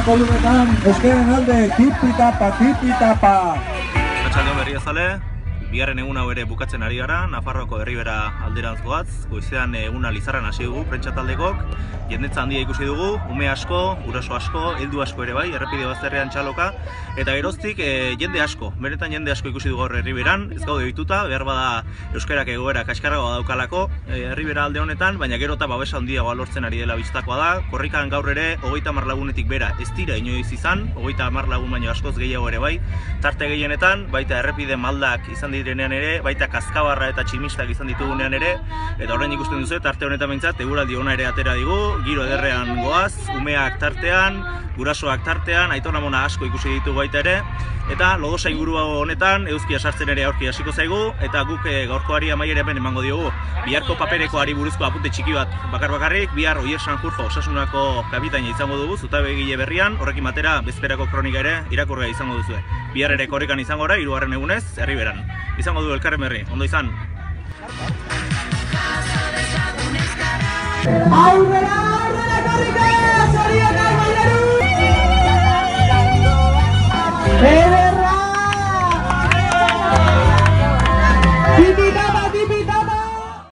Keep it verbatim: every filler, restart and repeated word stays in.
Aurreko lunetan, euskaren alde, tipi-tapa, tipi-tapa. Atxaldeon berri azale, bigarren egun hau ere bukatzen ari gara, Nafarroako Herribera alderantz goaz, goizean eguna Lizarran hasi dugu, prentsa taldekok, jendetza handia ikusi dugu, ume asko, guraso asko, heldu asko ere bai, errepide bazterrean txaloka, eta geroztik e, jende asko, benetan jende asko ikusi dugu gaur Herriberan, ez gaude dituta, behar bada euskarak egoera kaskarragoa daukalako e, Herribera alde honetan, baina gero eta babesa handiagoa lortzen ari dela biztakoa da, korrikan gaur ere hogeita hamar lagunetik bera ez dira inoiz izan, hogeita hamar lagun baino askoz gehiago ere bai, tarte gehienetan, baita errepide maldak izan direnean ere, baita kaskabarra eta tximistak izan ditugunean ere, eta horrein ikusten duzu, tarte honetan behintzat, eguraldi ona ere atera digu, giro ederrean goaz, umeak tartean, gurasoak tartean, aiton amona asko ikusi ditugu baita ere, eta Lodosa inguru honetan eguzkia sartzen ere aurki hasiko zaigu, eta guk e, gaurkoari amaiera hemen emango diogu. Biharko paperekoari buruzko apunte txiki bat bakar bakarrik, bihar Oier Sanjurjo osasunako kapitaina izango dugu, zutabe egile berrian, horrekin batera bezperako kronika ere irakurgai izango duzu. Bihar ere korrikan izango gara, hirugarren egunez, Herriberan. Izango du elkarren berri, ondo izan. Aurrera, aurrera, korrika!